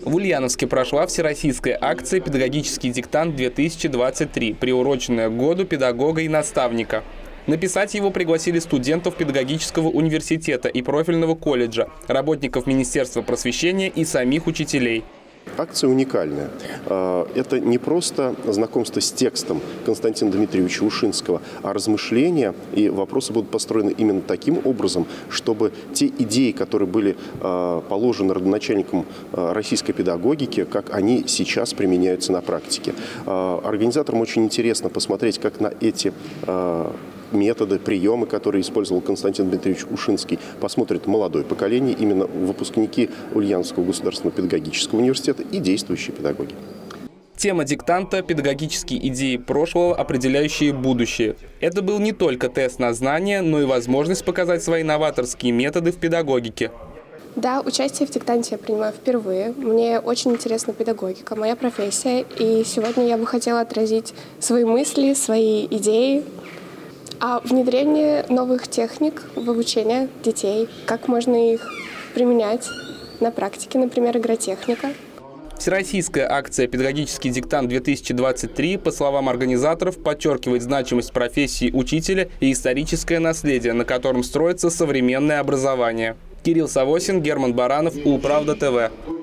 В Ульяновске прошла всероссийская акция «Педагогический диктант-2023», приуроченная к году педагога и наставника. Написать его пригласили студентов педагогического университета и профильного колледжа, работников Министерства просвещения и самих учителей. Акция уникальная. Это не просто знакомство с текстом Константина Дмитриевича Ушинского, а размышления и вопросы будут построены именно таким образом, чтобы те идеи, которые были положены родоначальником российской педагогики, как они сейчас применяются на практике. Организаторам очень интересно посмотреть, как на эти методы, приемы, которые использовал Константин Дмитриевич Ушинский, посмотрит молодое поколение, именно выпускники Ульяновского государственного педагогического университета и действующие педагоги. Тема диктанта – педагогические идеи прошлого, определяющие будущее. Это был не только тест на знания, но и возможность показать свои новаторские методы в педагогике. Да, участие в диктанте я принимаю впервые. Мне очень интересна педагогика, моя профессия. И сегодня я бы хотела отразить свои мысли, свои идеи о внедрении новых техник в обучение детей, как можно их применять на практике, например, игротехника. Всероссийская акция «Педагогический диктант-2023», по словам организаторов, подчеркивает значимость профессии учителя и историческое наследие, на котором строится современное образование. Кирилл Савосин, Герман Баранов, Улправда ТВ.